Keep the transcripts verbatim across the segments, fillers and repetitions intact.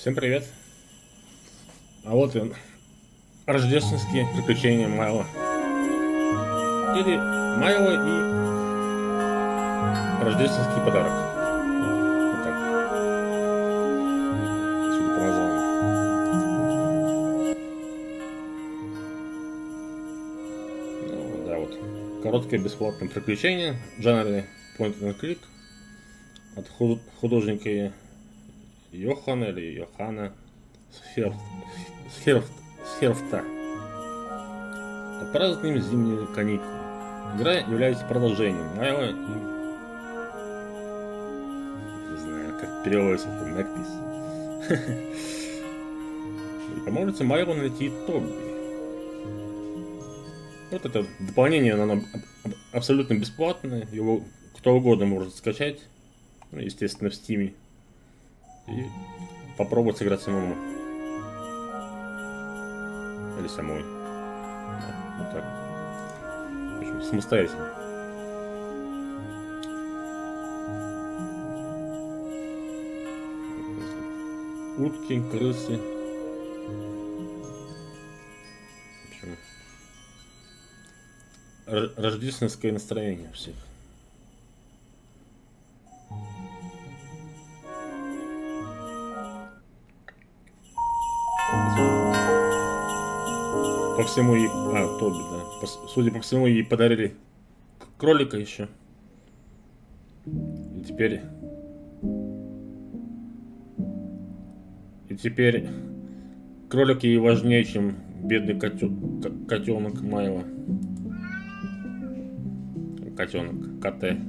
Всем привет! А вот и рождественские приключения Майло. Или Майло и рождественский подарок. Вот так. Судя по названию. Ну, да, вот. Короткое бесплатное приключение в жанре point and click от художника Йохана или Йохана Схерфта. Празднуем зимние каникулы. Игра является продолжением Майло и... Не знаю, как переводится это надпись. И поможете Майло найти Тоби. Вот это дополнение, оно абсолютно бесплатное. Его кто угодно может скачать. Ну, естественно, в Стиме. И попробовать сыграть самому. Или самой. Да, вот так. В общем, самостоятельно. Утки, крысы. В общем, рождественское настроение всех. По всему ей... А, Тоби, да. По, судя по всему, ей подарили кролика еще. И теперь... И теперь кролик ей важнее, чем бедный котё... котенок Майло. Котенок, коте.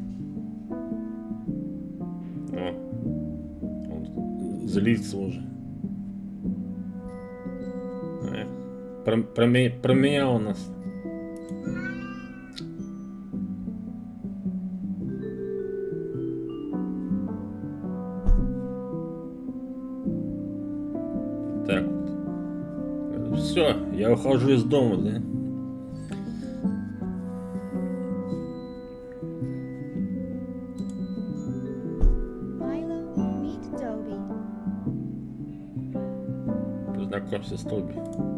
О, он злится уже. Про, про, меня, про меня у нас. Так вот. Все, я ухожу из дома, да? Milo, meet Toby. Познакомься с Тоби.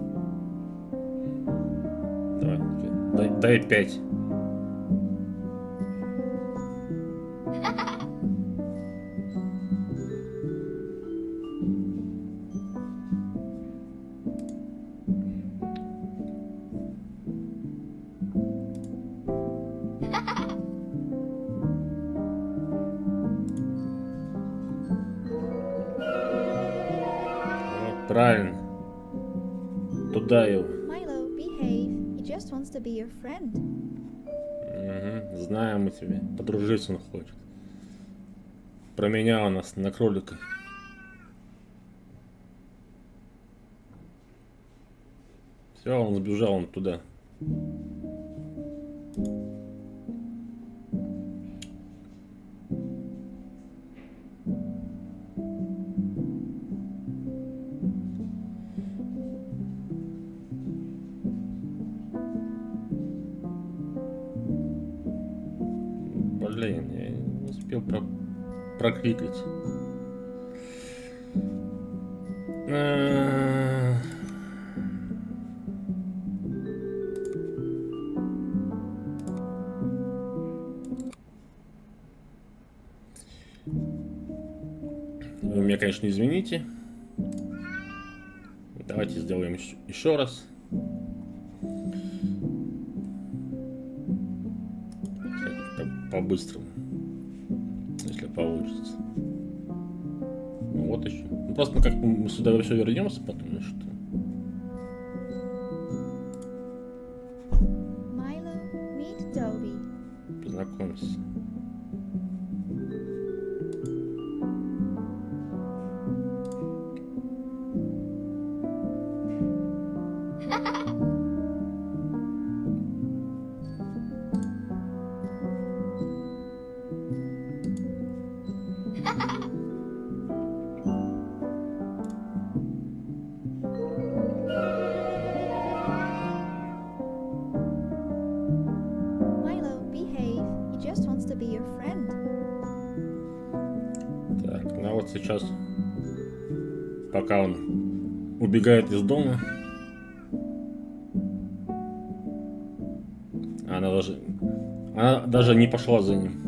Давай, дай, дай пять. Вот, правильно. Туда его. Just wants to be your friend. Угу, знаем мы тебя. Подружиться он хочет. Променял нас на кролика. Все, он сбежал он туда. Блин, я не успел про прокликать. А... Вы меня, конечно, извините. Давайте сделаем еще, еще раз. По-быстрому, если получится. Ну, вот еще. Ну, просто как мы сюда еще вернемся потом, что. Milo, meet Toby. Познакомься. Так, ну вот сейчас Пока он убегает из дома. Она даже, она даже не пошла за ним.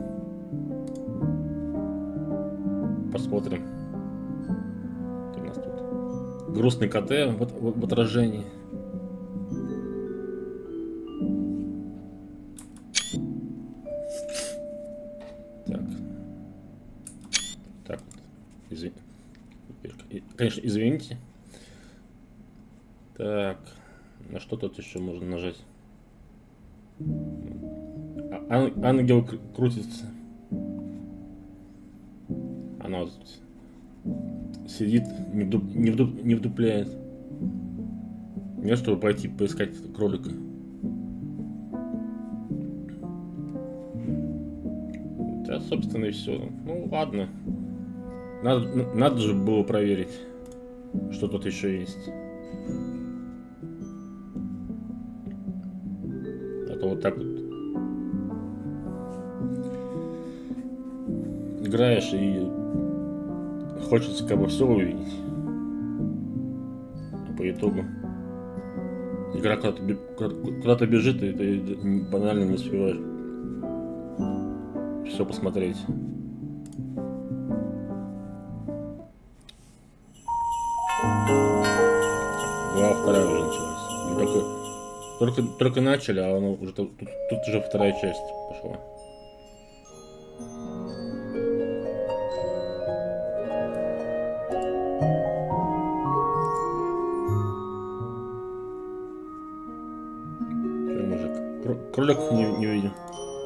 Посмотрим. Что у нас тут? Грустный КТ в, в, в отражении. Так. Так вот. Извини. Конечно, извините. Так. На что тут еще можно нажать? А, ангел крутится. Она вот сидит, не, вдуп, не, вдуп, не вдупляет. Мне, чтобы пойти поискать кролика. Да, собственно, и все. Ну, ладно. Надо, надо же было проверить, что тут еще есть. А то вот так вот играешь и хочется как бы все увидеть. А по итогу игра куда-то, куда-то бежит, и ты банально не успеваешь все посмотреть. Глава вторая уже началась. Мы только, только, только начали, а оно уже тут, тут уже вторая часть пошла. Че, мужик? Кролик не, не видим.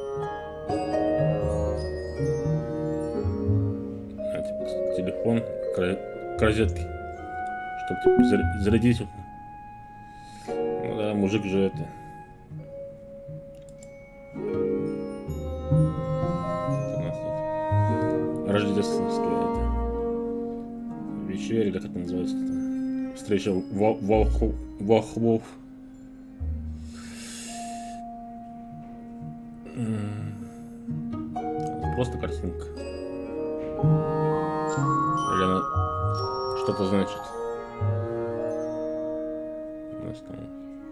А, типа, телефон к розетке, чтобы типа, зарядить. Ну да, мужик же это. Это у нас тут рождественская это вечеря, или как это называется там? Встреча волхов. волхвов. Просто картинка. Или она что-то значит? У нас там...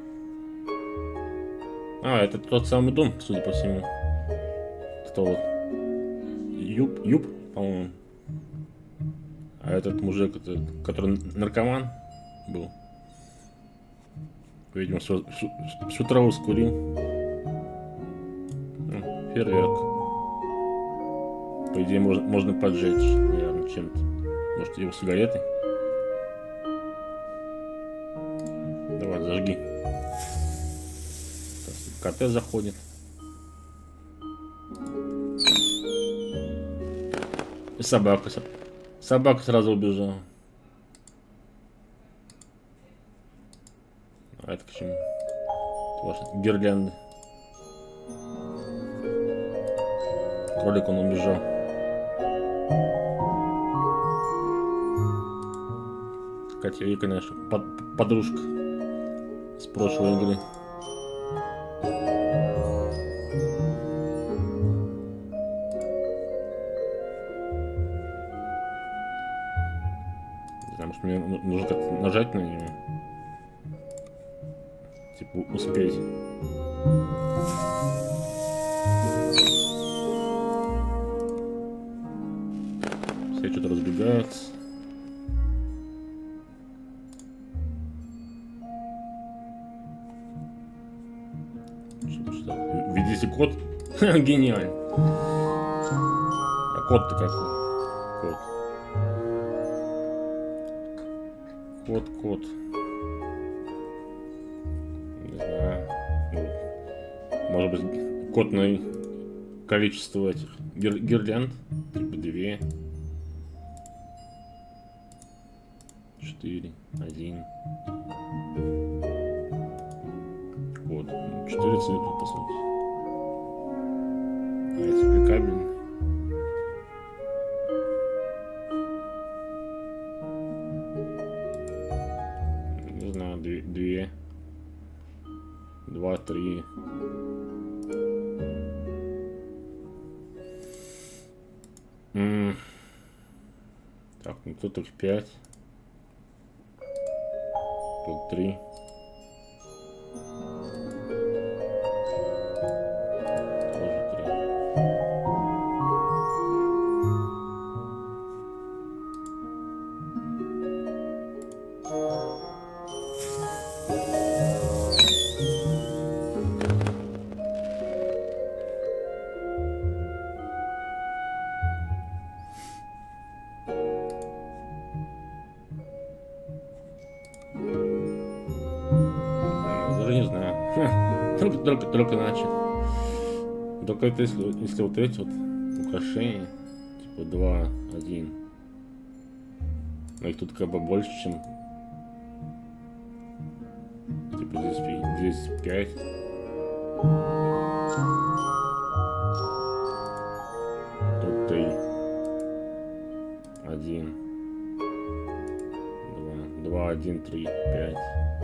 А, это тот самый дом, судя по всему. Это вот Юб, Юб, по-моему. А этот мужик, это, который наркоман был, видимо, всю, всю, всю траву скурил. Ну, фейерверк. По идее, можно, можно поджечь, наверное, чем-то. Может, его сигареты? Давай, зажги. КТ заходит. И собака. Собака сразу убежала. А это к чему? Это ваши гирлянды. Кролик, он убежал. Катя и, конечно, под, подружка с прошлой игры. Не знаю, может, мне нужно как-то нажать на нее. Типа успеть. Все что-то разбегаются. Введите код. Гениально. А код-то какой? Код. Код, код. Не знаю. Ну, может быть, кодное количество этих гир гирлянд. Типа две. Четыре. Один. Код. Четыре цифры, по сути. А эти аппликабельные. Не знаю, две, две. Два, три. М-м. Так, ну тут их пять. Тут три. Тоже три. Даже не знаю. Ха, Только, только, только начал. Только это если, если вот эти вот украшения, типа два, один. Но их тут как бы больше, чем типа здесь, пи- здесь пять. Тут три. Один. Два. Два, один, три, пять.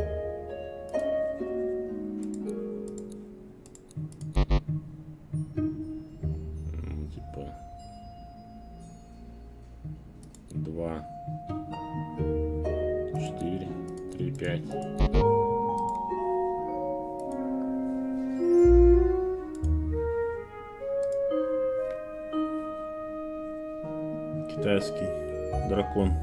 Ну, типа два, четыре, три, пять. Китайский дракон.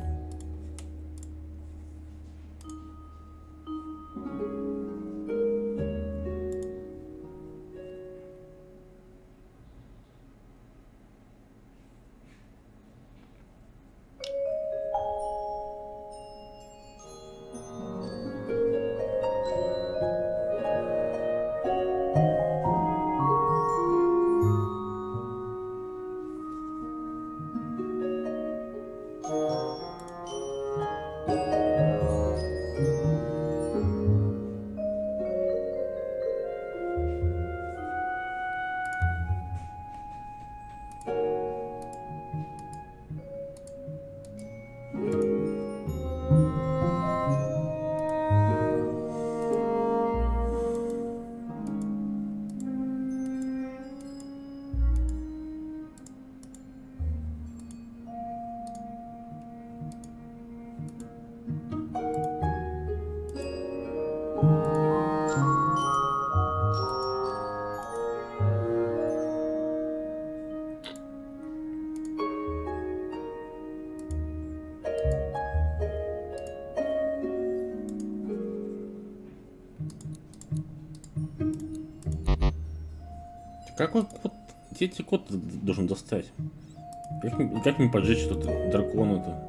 Как вот, вот эти код должен достать? Как, как мне поджечь что-то дракона-то?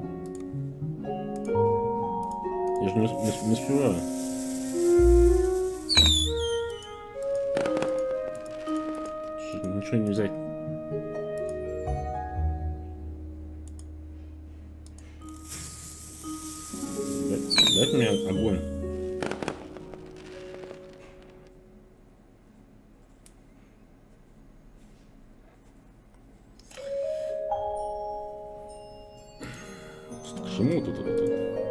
Я же не, не, не успеваю. Что, ничего не взять. Дай, дайте мне огонь. К чему тут это?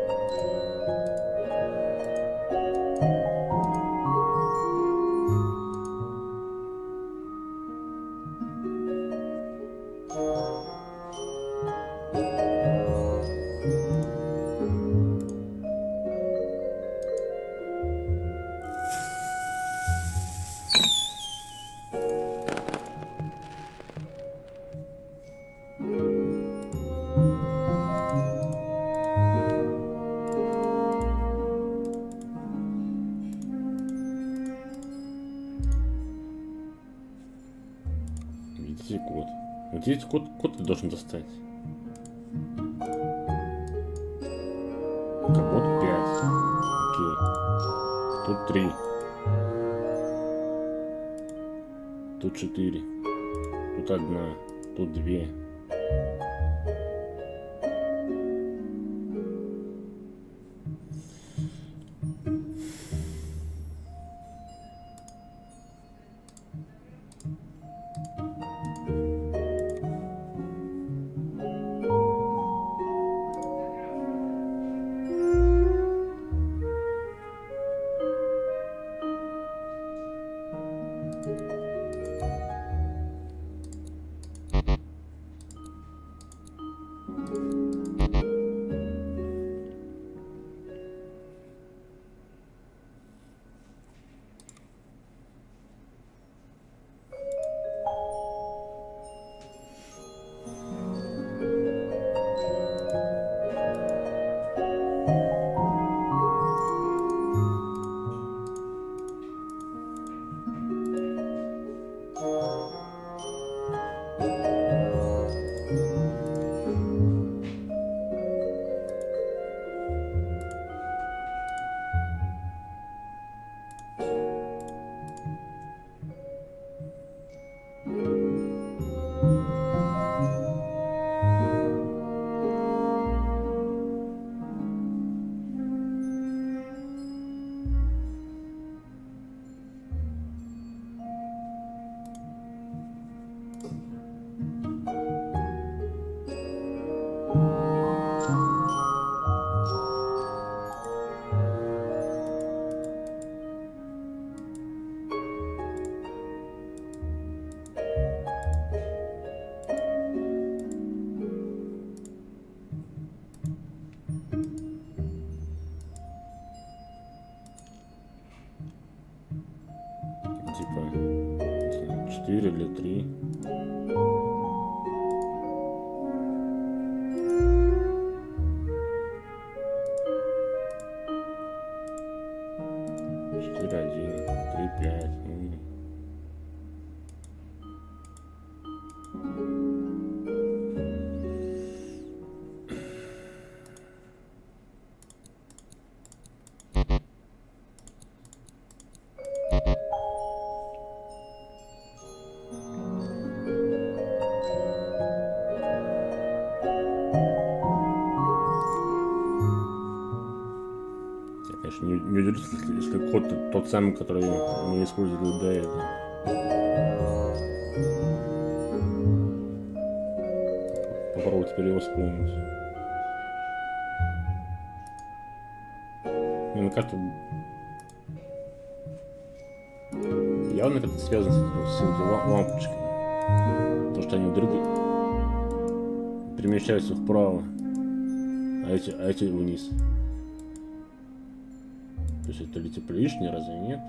Видите код. Вот здесь код, код ты должен достать. Код пять. Окей. Тут три. Тут четыре. Тут одна. Тут две. типа четыре или три. четыре, один, три, пять. Не, не удивлюсь, если, если код тот, тот самый, который мы использовали до этого. Попробую теперь его вспомнить. Мне на карту явно как-то связано с, с этими лампочками. Потому что они вдруг перемещаются вправо, а эти, а эти вниз. То есть это ли типа лишнее, разве нет?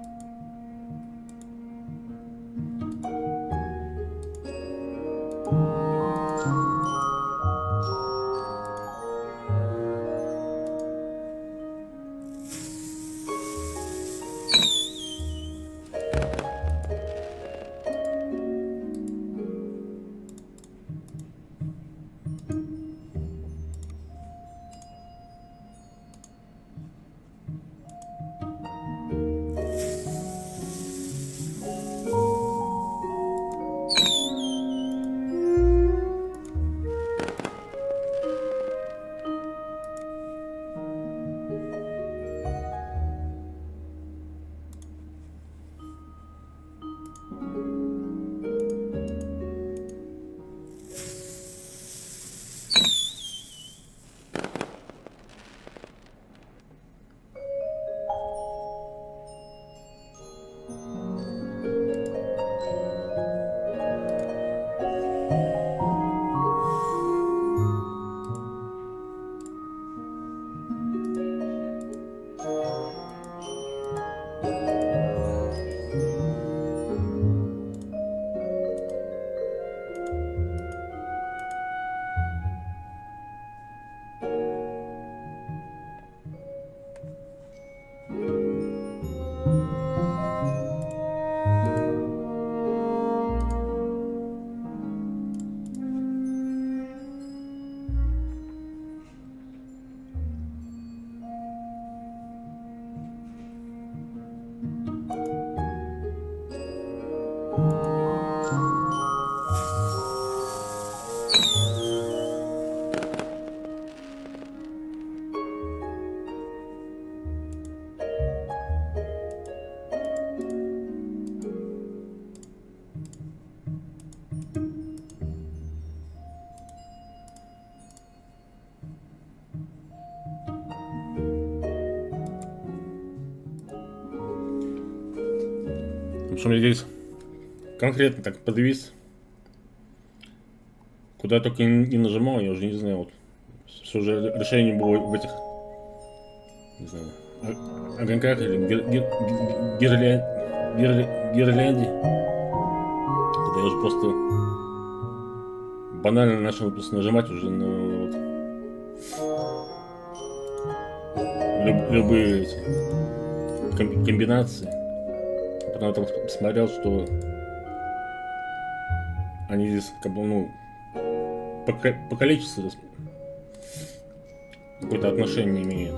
Что мне здесь конкретно так подвис. Куда я только не нажимал, я уже не знаю. Вот все же решение было в этих, не знаю, огоньках или гирлянде. Когда я уже просто банально начал просто нажимать уже на вот, люб, любые эти комбинации. Потом я там смотрел, что они здесь как бы, ну, по, по количеству какое-то отношение имеют.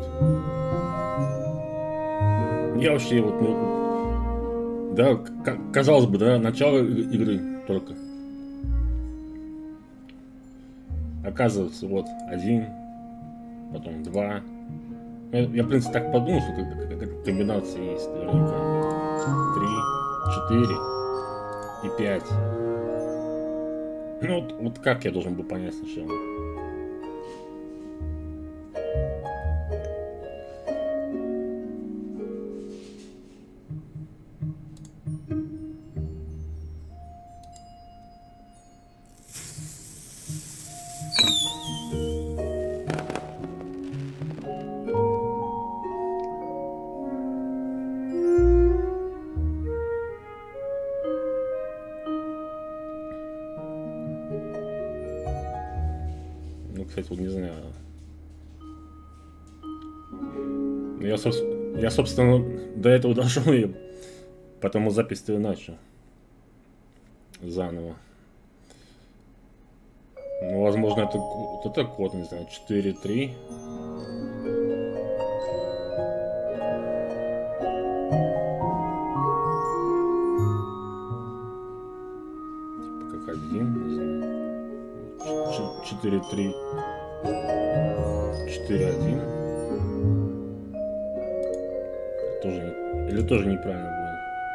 Я вообще вот, ну, да, казалось бы, да, начало игры только. Оказывается, вот один, потом два. Я, я в принципе, так подумал, что какая-то комбинация есть наверняка. Три, четыре и пять. Ну вот, вот как я должен был понять сначала? кстати, вот не знаю. Я, собственно, я, собственно, до этого дошел и потому запись-то и начал. Заново. Ну, возможно, это, это код, не знаю, четыре три. Типа как один, не знаю. четыре три. четыре один. Тоже, или тоже неправильно будет.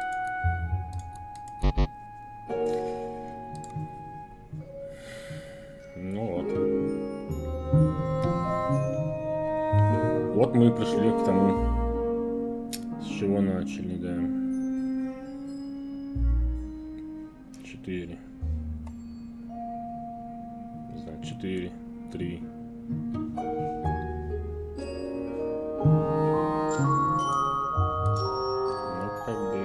Вот мы пришли к тому, с чего начали, да. Четыре. Не знаю, четыре, три. Ну, как бы...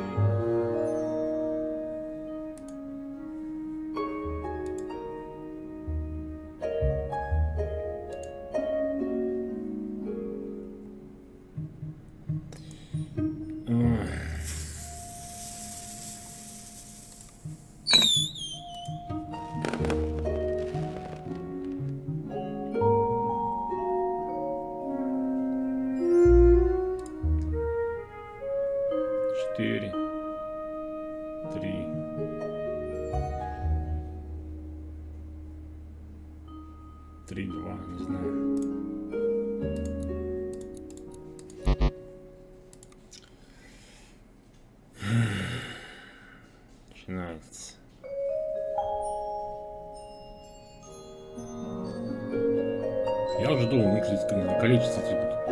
Четыре, три, три, два, не знаю. Начинается. Я уже думал, ну, количество типа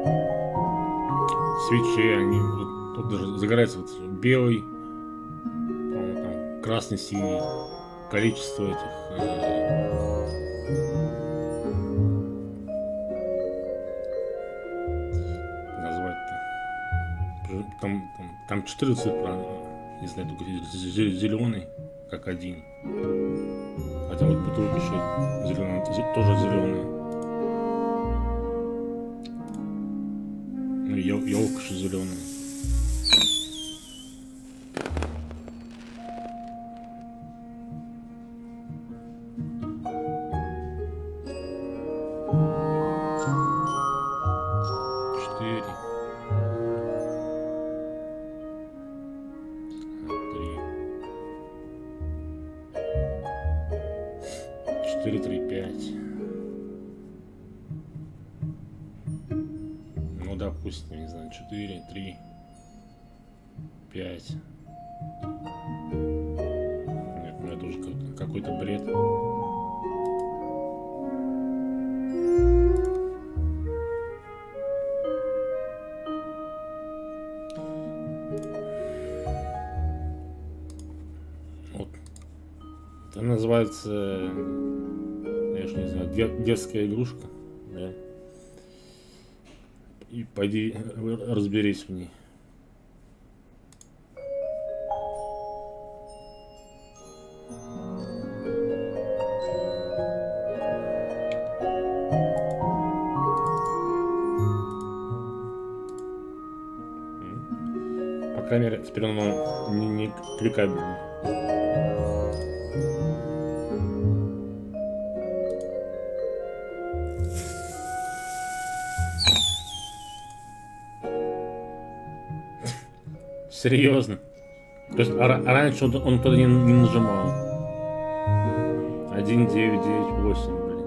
свечей, они вот, тут даже загорается вот белый, там, красный, синий, количество этих э, назвать-то. Там, там, там четыре цифры, не знаю, только зеленый как один. Хотя вот бутылка еще зеленая, тоже зеленая. Ну, елка еще зеленая. Четыре. Три. Четыре, три, пять. Ну, допустим, не знаю, четыре, три, пять. Нет, ну это уже какой-то бред. Вот. Это называется, я ж не знаю, де- детская игрушка, да? И пойди разберись в ней. По крайней мере, теперь оно не, не кликабельно. Серьезно. То есть, а, а раньше он, он туда не, не нажимал. один, девять, девять, восемь, блин.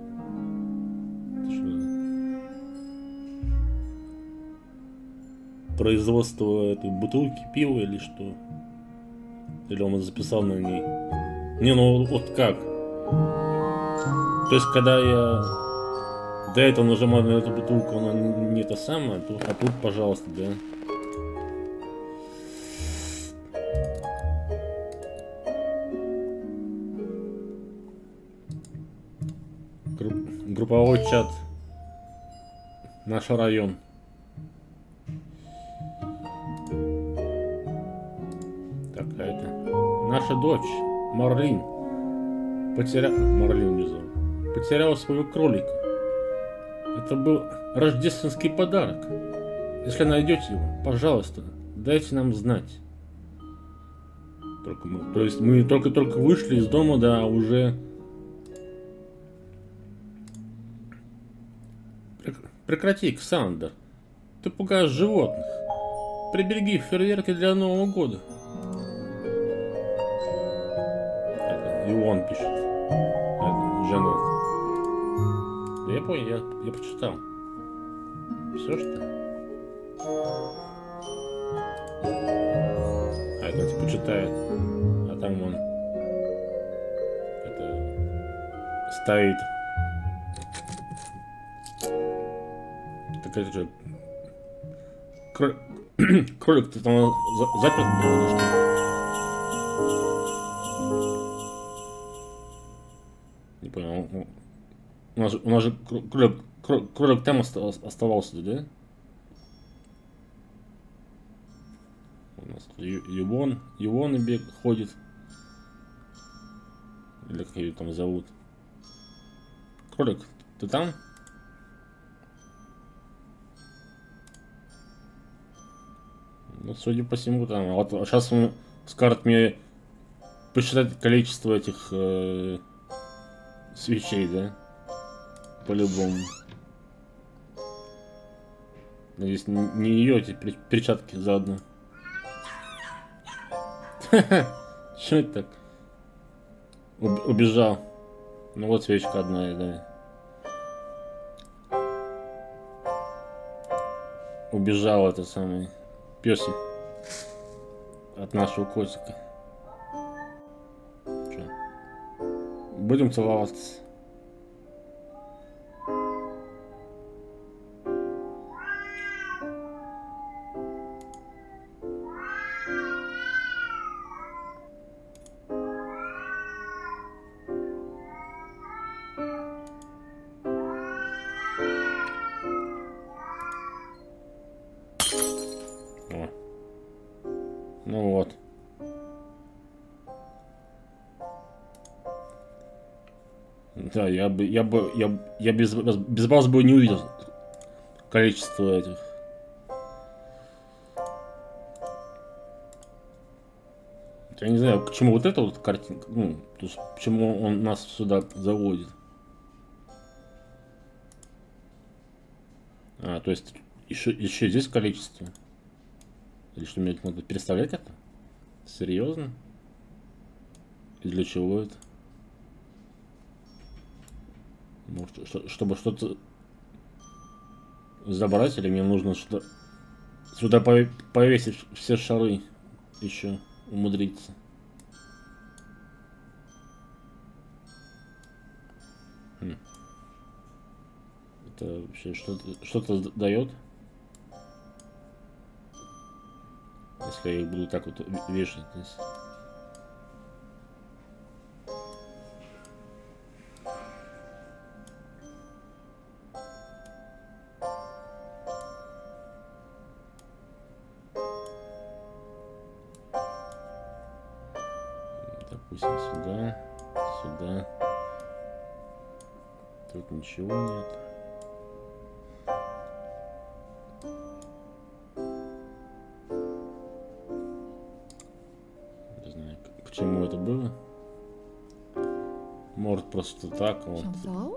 Это что? Производство этой бутылки пива или что? Или он записал на ней? Не, ну вот как? То есть, когда я до этого нажимаю на эту бутылку, она не, не та самая, а тут, а тут, пожалуйста, да. Групповой чат. Наш район. Так, а это наша дочь Марлин потеряла. Марлин не зовут. потерял своего кролика. Это был рождественский подарок. Если найдете его, пожалуйста, дайте нам знать. Только мы, то есть мы только-только вышли из дома, да, уже... Прекрати, Ксандер. Ты пугаешь животных. Прибереги фейерверки для Нового года. Это, и он пишет. Это, жена. Да я понял, я, я прочитал. Все что? А это типа читает. А там он это стоит. Так это же Кро... кролик, ты там за... запер был или что? Не понял. У нас, у нас же кролик, кролик, кролик там оставался, да? У нас тут Ювон, Ювон и бег ходит. Или как ее там зовут? Кролик, ты там? Ну, судя по всему, там. А вот сейчас он скажет мне посчитать количество этих э, свечей, да? По-любому. Надеюсь, не ее эти перчатки заодно. Что это так? Убежал. Ну вот свечка одна, да. Убежал это самый песик от нашего котика. Че? Будем целоваться. Ну вот. Да, я бы, я бы, я, я без, без вас бы не увидел количество этих. Я не знаю, к чему вот эта вот картинка, ну, то есть, почему он нас сюда заводит. А, то есть еще, еще здесь количество. Или что, мне надо переставлять это? Серьезно? И для чего это? Может, что, чтобы что-то забрать, или мне нужно что сюда повесить все шары еще умудриться? Хм. Это вообще что-то что-то дает? Если я их буду так вот вешать здесь. Допустим, сюда, сюда. Тут ничего нет. К чему это было? Может, просто так вот. Шантал?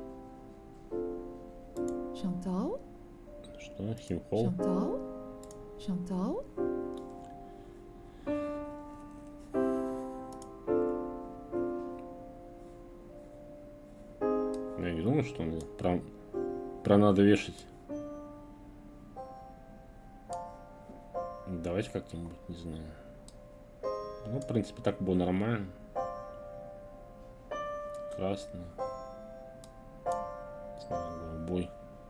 Шантал? Что? Химхол? Шантал? Шантал? Я не думаю, что мне про, про надо вешать. Давайте как-нибудь, не знаю. Ну, в принципе, так было нормально. Красный. Не знаю, голубой.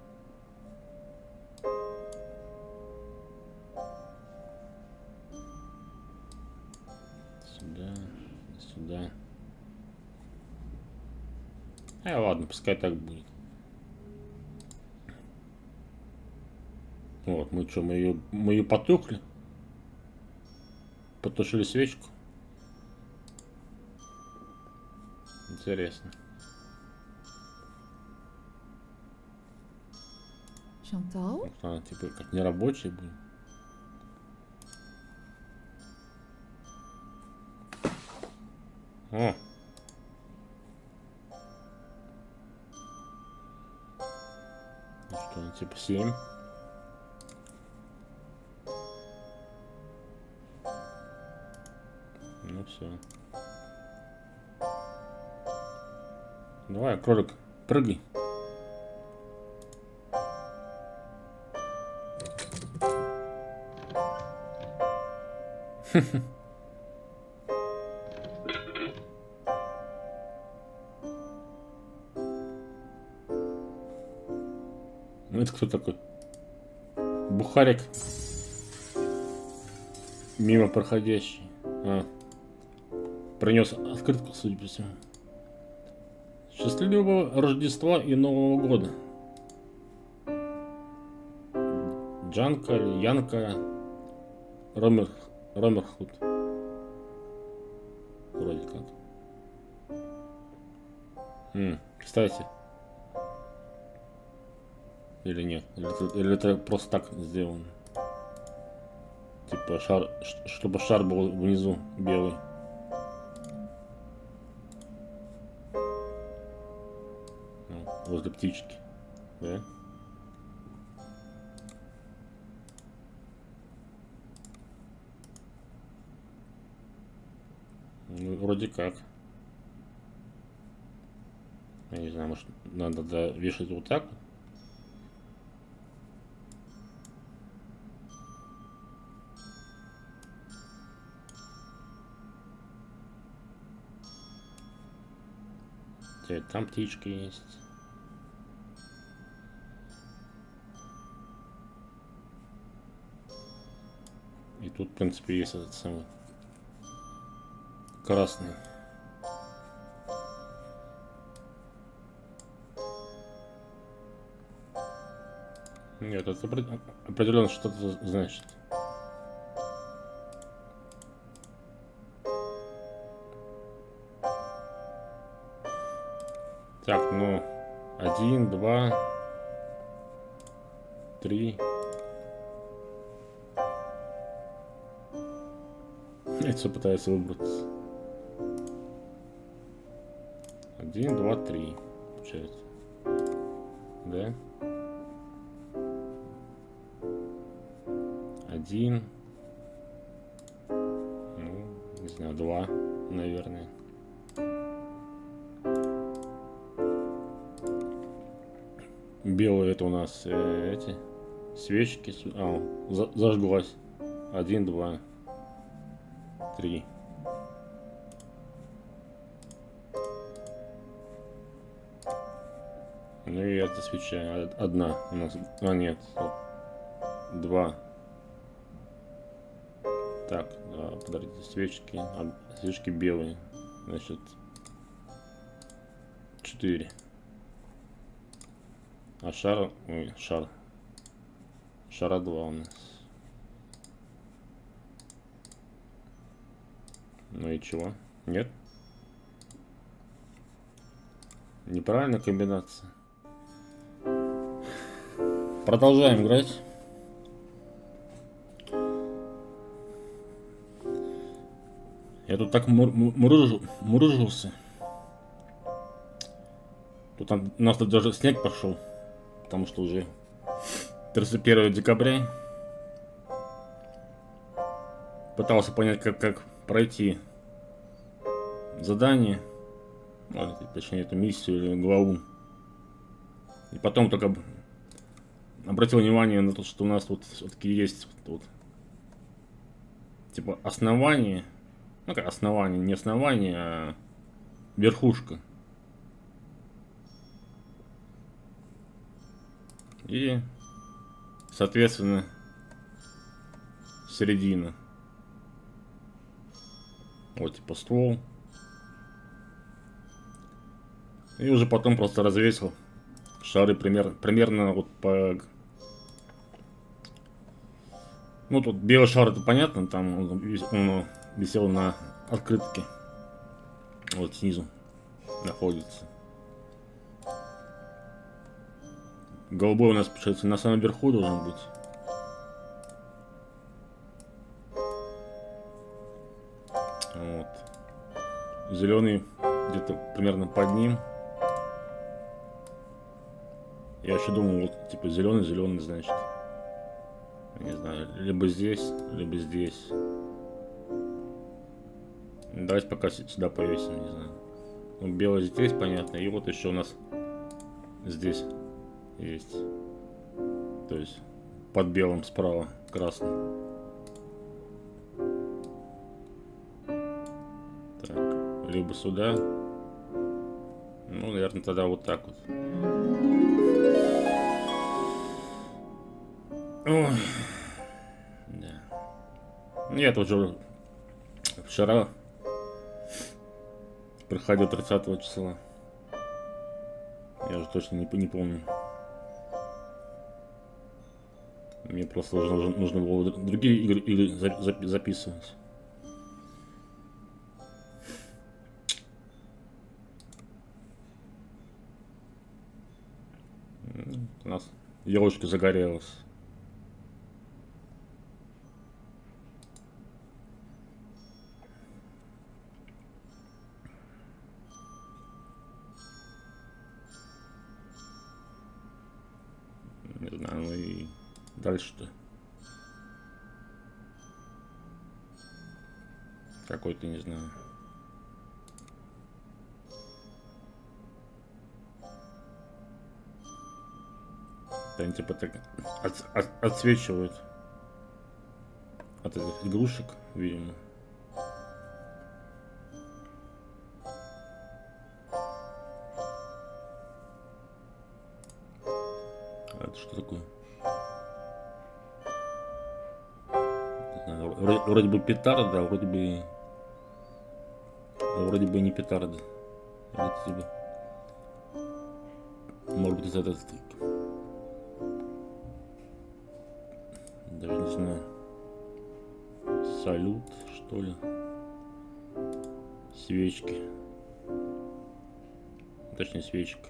Сюда, сюда. А, ладно, пускай так будет. Вот, мы что, мы ее, мы ее потухли? Потушили свечку. Интересно. Chantal? Может, она типа как нерабочая будет. О! Ну что, типа семь. Ну все. Давай, кролик, прыгай. Ну это кто такой? Бухарик. Мимо проходящий. А. Принес открытку, судя по всему. Счастливого Рождества и Нового года. Джанка или Янка Ромер, Ромерхуд. Вроде как. М, кстати. Или нет? Или это, или это просто так сделано? Типа шар, чтобы шар был внизу белый. Ну, возле птички. Да? Ну, вроде как. Я не знаю, может надо да, вешать вот так? Там птички есть. И тут, в принципе, есть этот самый красный. Нет, это определенно что-то значит. Так, ну, один, два, три. Это все пытается выбраться. Один, два, три. Получается. Да? Один. Ну, не знаю, два, наверное. Белые это у нас э, эти свечки. А, за, зажглась. Один, два, три. Ну и эта свеча одна у нас. А нет, два. Так, а, подождите, свечки. А, свечки белые. Значит, четыре. А шар, ой, шар. Шара два у нас. Ну и чего? Нет? Неправильная комбинация. Продолжаем играть. Я тут так мур мурыжил, мурыжился. Тут там, у нас тут даже снег пошел. Потому что уже тридцать первого декабря. Пытался понять, как, как пройти задание. Ну, точнее, эту миссию или главу. И потом только обратил внимание на то, что у нас тут все-таки есть вот, типа основание. Ну как основание, не основание, а верхушка. И, соответственно, середина. Вот типа ствол. И уже потом просто развесил шары пример, примерно вот по... Ну тут белый шар, это понятно, там он, он висел на открытке. Вот снизу находится. Голубой у нас, получается, на самом верху должен быть. Вот. Зеленый где-то примерно под ним. Я еще думал, вот, типа, зеленый, зеленый, значит. Не знаю, либо здесь, либо здесь. Давайте пока сюда повесим, не знаю. Ну, белый здесь, понятно. И вот еще у нас здесь есть. То есть под белым справа красный. Так, либо сюда. Ну, наверное, тогда вот так вот. Ой. Да. Нет, уже вчера проходил тридцатого числа. Я уже точно не, не помню. Мне просто нужно, нужно было другие игры, игры за, записывать. У нас елочка загорелась. Не знаю, ну и дальше-то какой-то, не знаю. Они типа так от, от, отсвечивают от этих игрушек, видимо. А это что такое? Не знаю, вроде, вроде бы петарда, а вроде бы вроде бы не петарда. Или типа, может быть, это даже не знаю. Салют, что ли? Свечки. Точнее, свечка.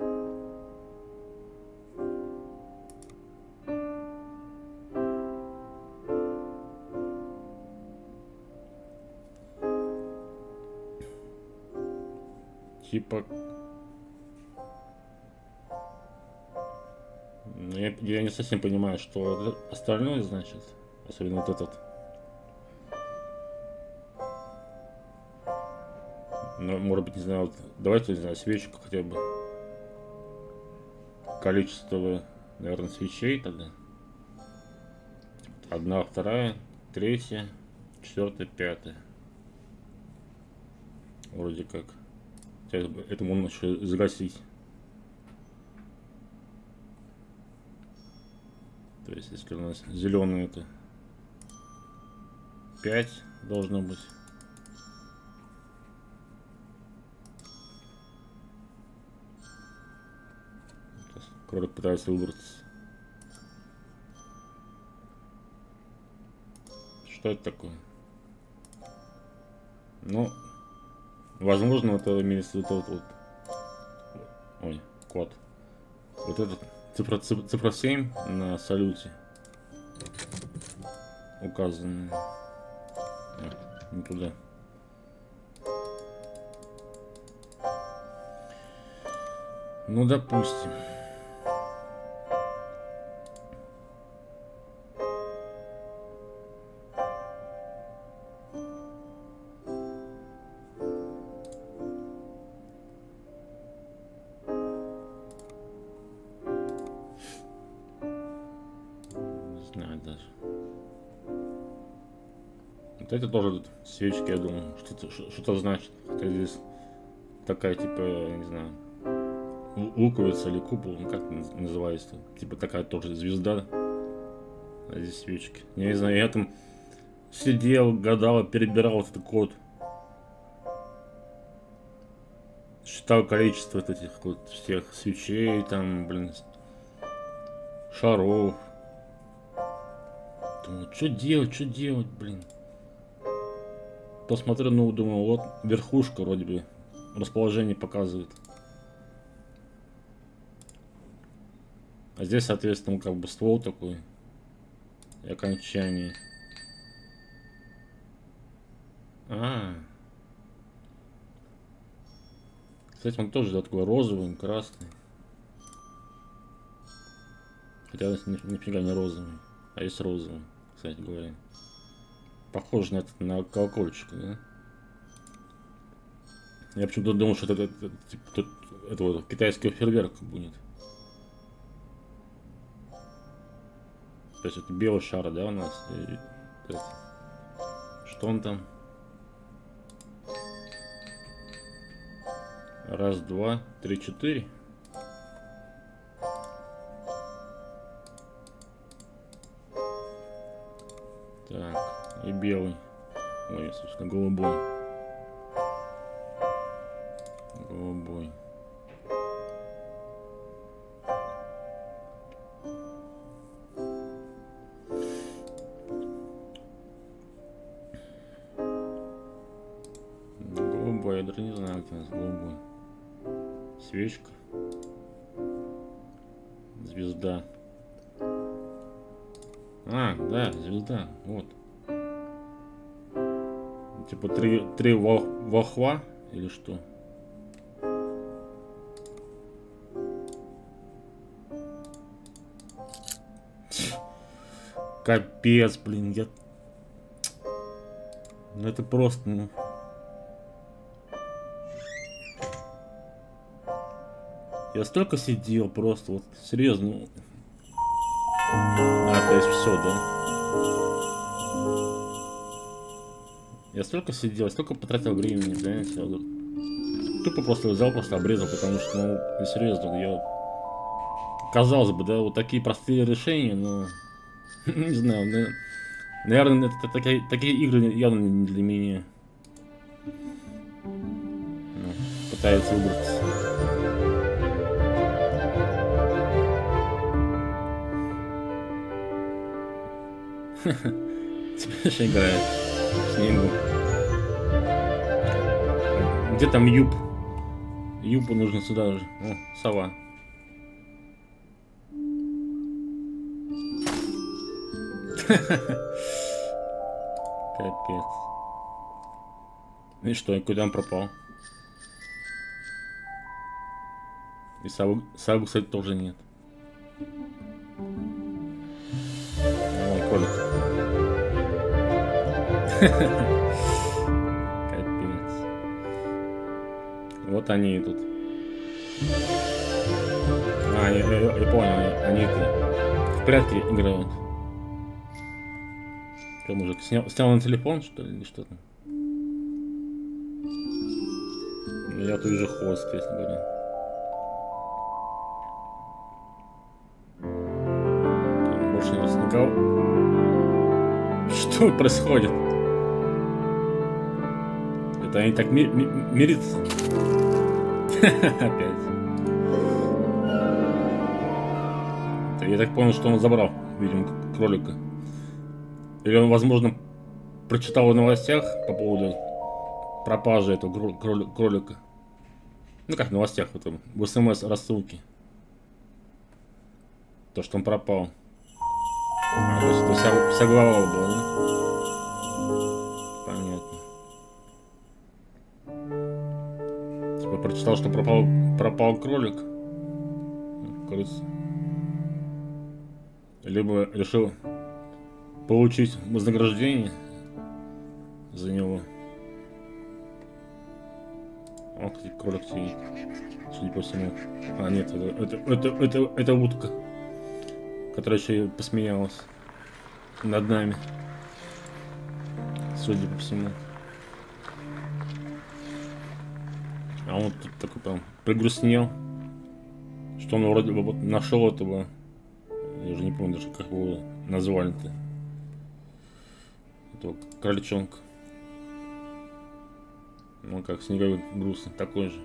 Типа... Я, я не совсем понимаю, что остальное значит. Особенно вот этот. Ну, может быть, не знаю, вот, давайте, не знаю, свечку хотя бы. Количество, наверное, свечей тогда. Одна, вторая, третья, четвертая, пятая. Вроде как. Это можно еще загасить. То есть, если у нас зеленый, это пять должно быть. Сейчас кролик пытается выбраться. Что это такое? Ну, возможно, это имеется в виду вот, вот. Ой, код. Вот этот. Цифра, цифра семь на салюте указана. А, не туда. Ну, допустим. Вот это тоже свечки, я думаю, что-то что-то значит. Хотя здесь такая, типа, не знаю, луковица или купол, ну как называется, типа такая тоже звезда. А здесь свечки. Я не знаю, я там сидел, гадал, перебирал этот код. Считал количество вот этих вот всех свечей, там, блин, шаров. Думаю, что делать, что делать, блин. Посмотрел, ну, думаю, вот верхушка вроде бы расположение показывает. А здесь, соответственно, как бы ствол такой. И окончание. А. Кстати, он тоже такой розовый, красный. Хотя нифига не розовый. А есть розовый, кстати говоря. Похоже на, этот, на колокольчик, да? Я почему-то думал, что это, это, это, это, это вот китайский фейерверк будет. То есть это белый шар, да, у нас? И, это, что он там? Раз, два, три, четыре. Так, и белый. Ой, собственно, голубой. Голубой. Голубой, я даже не знаю, где у нас голубой. Свечка. Звезда. А, да, звезда. Вот. Типа три, три волхва или что? Капец, блин, я... Ну это просто, ну... Я столько сидел просто, вот, серьезно, ну... А, то есть все, да? Я столько сидел, столько потратил времени, понимаете? Я тупо просто взял, просто обрезал, потому что, ну, серьезно, я... Казалось бы, да, вот такие простые решения, но... Не знаю, наверное, это такие, такие игры явно не для меня. Ну, пытается выбраться. Теперь же играет в снегу. Где там юб? Юбу нужно сюда же. О, сова. Капец. И что, и куда он пропал? И сагу, сагу, кстати, тоже нет. Вон кролик. Капец. Вот они идут. А, я, я, я понял, они, они это, в прятки играют. Что, мужик, снял, снял на телефон, что ли, или что там? Я тут вижу хвост, честно говоря. Там больше не никого. Что происходит? Это они так ми ми мирятся? Опять. Я так понял, что он забрал, видимо, кролика. Или он, возможно, прочитал в новостях по поводу пропажи этого кролика. Ну как в новостях, в, этом, в смс рассылке. То, что он пропал. А, то есть это вся, вся голова была, да? Понятно. Типа прочитал, что пропал, пропал кролик. Кажется. Либо решил получить вознаграждение за него. Вот кстати, кролик сидит, судя по всему. А нет, это, это, это, это, это утка, которая еще и посмеялась над нами, судя по всему. А он тут такой прям пригрустнел, что он вроде бы вот нашел этого, я уже не помню даже, как его назвали-то, этого крольчонка. Ну как, снеговик грустный, такой же.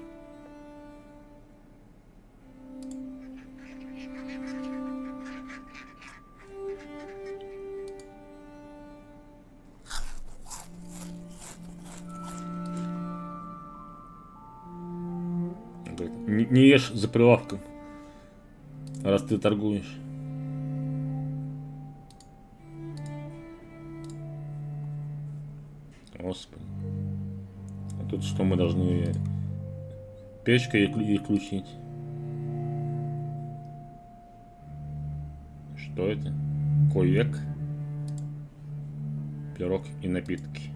Не, не ешь за прилавком. Раз ты торгуешь. Господи. А тут что, мы должны печкой и включить? Что это? Коек. Пирог и напитки.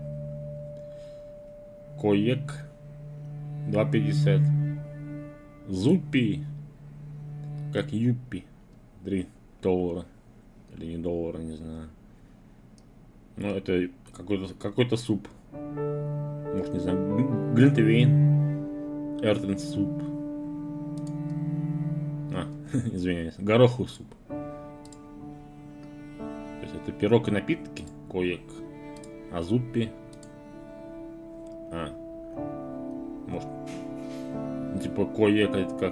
Коек. два пятьдесят. Зуппи. Как юппи. три доллара. Или не доллара, не знаю. Ну, это какой-то какой-то суп. Может, не знаю. Глинтвейн. Эртен суп. А, извиняюсь. Гороховый суп. То есть это пирог и напитки. Коек. А зуппи. А. Может. Ну, типа коек это как.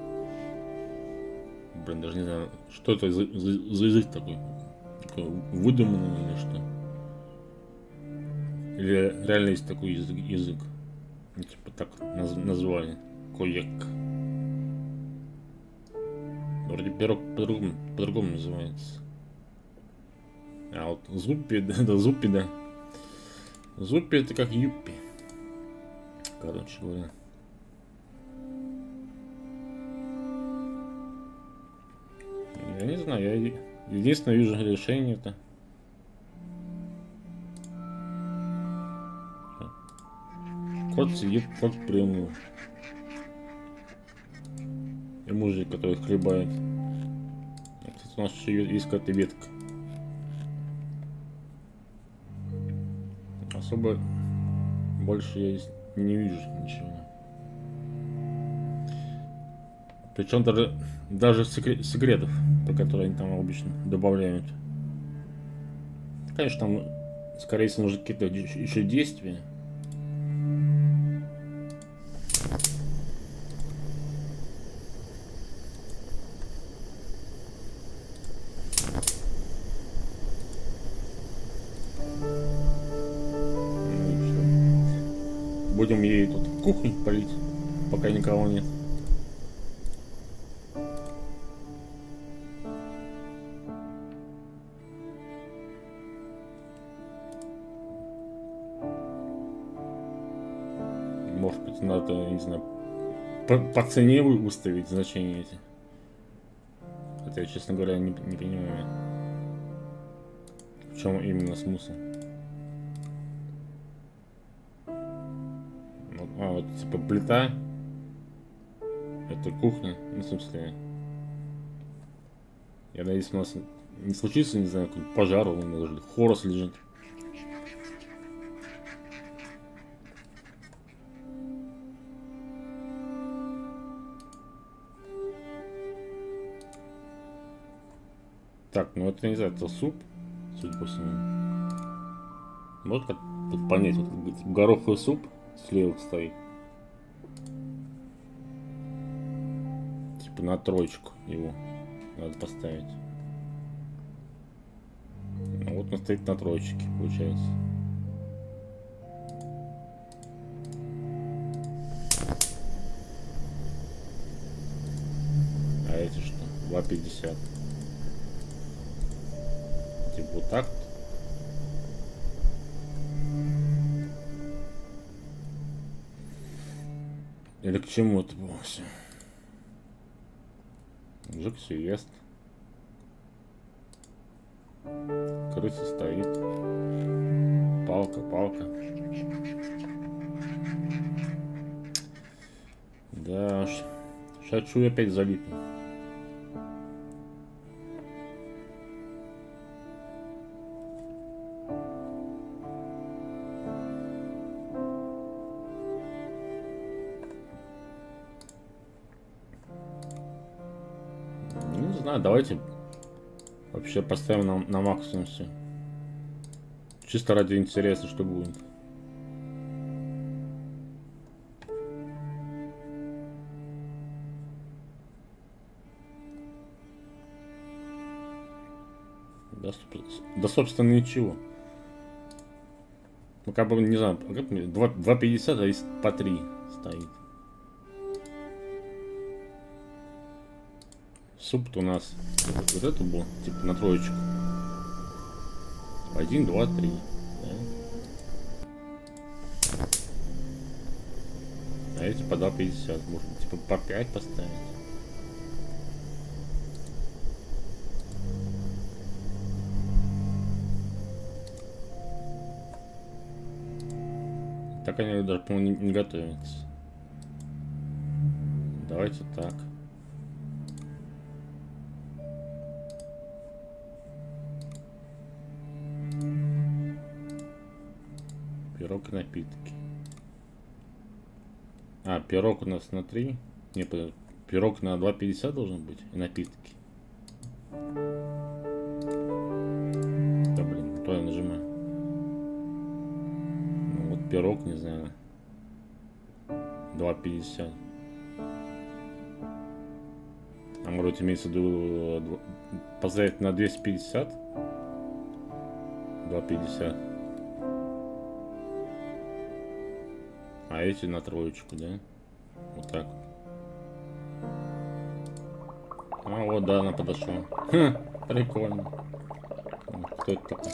Блин, даже не знаю. Что это за, за, за язык такой? Такой выдуманный или что? Или реально есть такой язык? язык? Ну, типа так наз, назвали. Коек. Вроде пирог по-другому, по-другому называется. А вот зуппи, да, да, зуппи, да. Зуппи это как юппи. Короче говоря. Я не знаю, я единственное вижу решение это. Кот сидит, кот прямую. И мужик, который хлебает. Кстати, у нас еще есть какая-то ветка. Особо больше я здесь не вижу ничего. Причем даже, даже секретов, по которым они там обычно добавляют. Конечно, там, скорее всего, может какие-то еще действия. Будем ей тут кухню полить, пока никого нет. Может быть, надо, не знаю, по, по цене выставить значения эти. Хотя я, честно говоря, не, не понимаю, в чем именно смысл. А, вот, типа, плита. Это кухня. Ну, в смысле. Я надеюсь, у нас не случится, не знаю, какой-нибудь пожар, или хорос лежит. Так, ну это, не знаю, это суп, судя по всему. Вот как тут понять, вот гороховый суп слева стоит. Типа на троечку его надо поставить. Ну, вот он стоит на троечке, получается. А эти что? два пятьдесят. Типа вот так. Или к чему это было все? Мужик все ест. Крыса стоит. Палка, палка. Да уж. Шачу опять залипну. Не знаю, давайте вообще поставим на, на максимум все. Чисто ради интереса, что будет. Да, да, собственно, ничего. Ну, как бы, не знаю, два пятьдесят, а здесь по три стоит. Суп-то у нас вот, вот это был, типа на троечку. Один, два, три. Да? А эти по два пятьдесят. Можно типа по пять поставить. Так они даже, по-моему, не, не готовятся. Давайте так. Пирог и напитки. А, пирог у нас на три. Не, пирог на два пятьдесят должен быть. И напитки. Да блин, то я нажимаю. Ну вот пирог, не знаю. два пятьдесят. А может имеется в виду поставить на двести пятьдесят? два пятьдесят. А эти на троечку, да? Вот так. А вот, да, она подошла. Хм, прикольно. Кто это такой?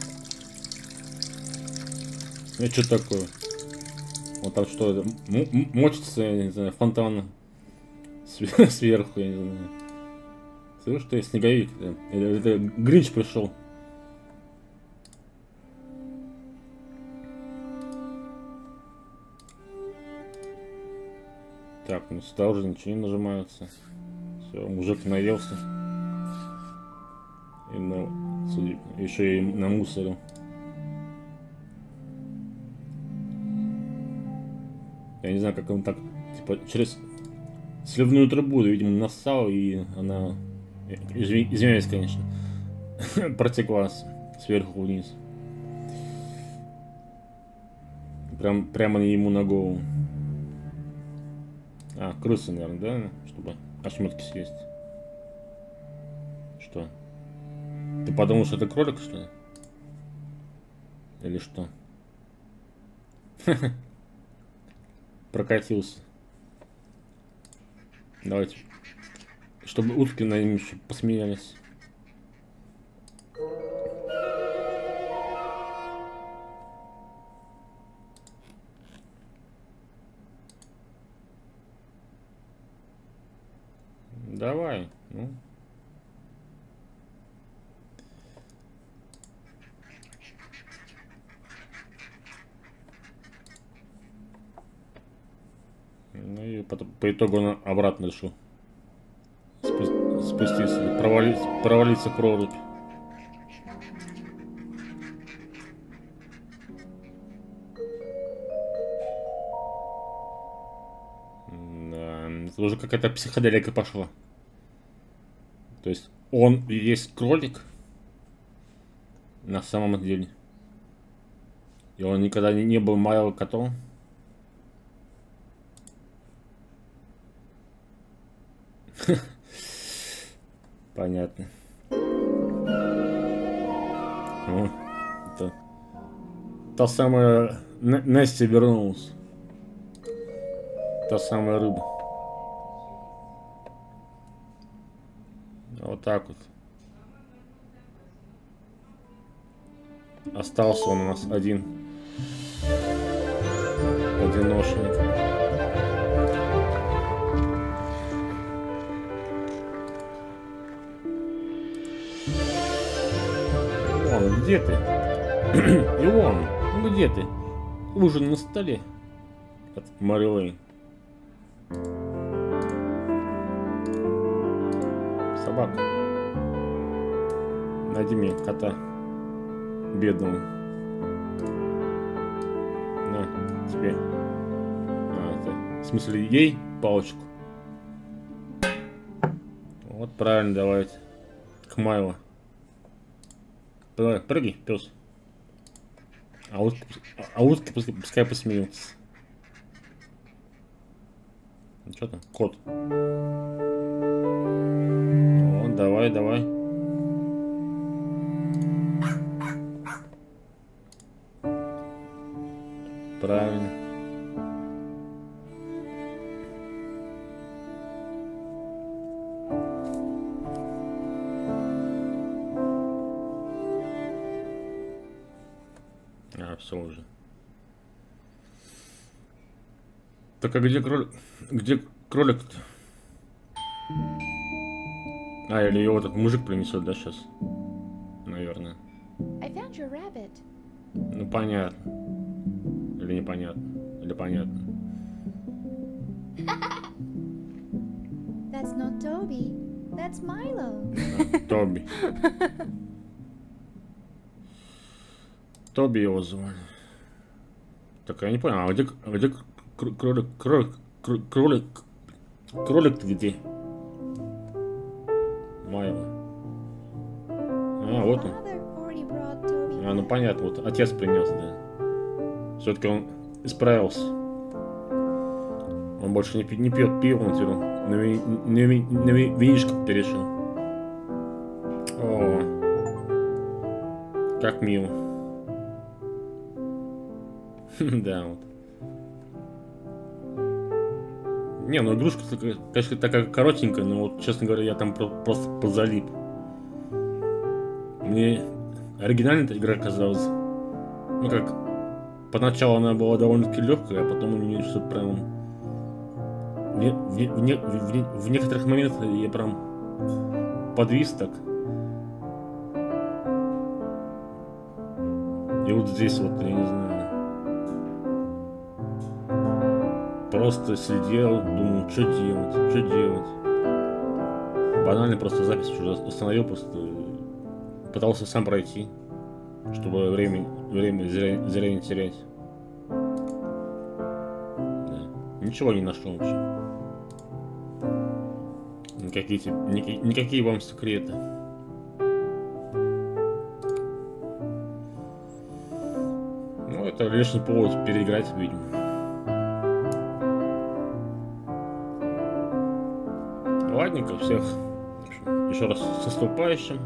Ну что такое? Вот там что это? М мочится, я не знаю, фонтан сверху, я не знаю. Слышишь, что я снеговик? Это, это Гринч пришел. Так, ну сюда уже ничего не нажимается. Все, мужик наелся. И на, судя, еще и на мусору. Я не знаю, как он так, типа, через сливную трубу, видимо, нассал, и она, извиняюсь, конечно, протекла сверху вниз. Прям, прямо ему на голову. А, крысы, наверное, да? Чтобы ошметки съесть. Что? Ты подумал, что это кролик, что ли? Или что? Прокатился. Давайте. Чтобы утки на ним еще посмеялись. Давай, ну. Ну и потом, по итогу он обратно решил спу спуститься, провалиться, провалиться в прорубь. Да, это уже какая-то психоделика пошла. То есть он и есть кролик на самом деле. И он никогда не, не был Майло котом. Понятно. О, это та самая Нести вернулась. Та самая рыба. Вот так вот. Остался он у нас один. Одиношенек. Иван, где ты? Иван, ну где ты? Ужин на столе. От Марилы. Собака. Найди мне кота. Бедного. На, тебе. А, это, в смысле, ей палочку. Вот правильно, давайте. К Майло. Давай, прыгай, пес. А утки, а утки пускай, пускай посмеются. Ну, что там? Кот. О, давай, давай. Правильно. все уже. Так, а где кролик? Где кролик-то? А, или его этот мужик принесет, да, сейчас? Наверное. I found your rabbit. Ну, понятно. Или непонятно. Или понятно. That's not Toby. That's Milo. А, Тоби. Тоби его звали. Так, я не понял, а где, а где кр- кролик, кролик, кр- кролик, кролик-то где? Майло. А, вот он. Father already brought Toby. А, ну back. понятно, вот отец принес, да. Все-таки он исправился. Он больше не, пи- не пьет пиво, он теперь на, ви- на, ви- на ви- винишко перешел. О, как мило. Да, вот. Не, ну игрушка, такая, конечно, такая коротенькая, но вот, честно говоря, я там про- просто позалип. Мне оригинальная игра казалась, ну как, поначалу она была довольно-таки легкая, а потом у нее что-то прям... В, не- в, не- в, не- в не- в некоторых моментах я прям подвис так. И вот здесь вот, я не знаю, просто сидел, думал, что делать, что делать. Банально просто запись уже остановил, просто пытался сам пройти, чтобы время, время зря, зря не терять. Да. Ничего не нашел вообще. Никакие, те- ники- никакие вам секреты. Ну, это лишний повод переиграть, видимо. Ладненько, всех в общем, еще раз с наступающим.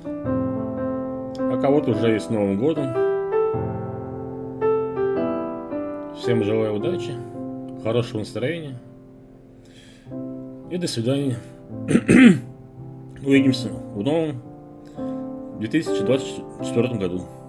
А кого-то уже и с Новым годом. Всем желаю удачи, хорошего настроения и до свидания. Увидимся в новом две тысячи двадцать четвёртом году.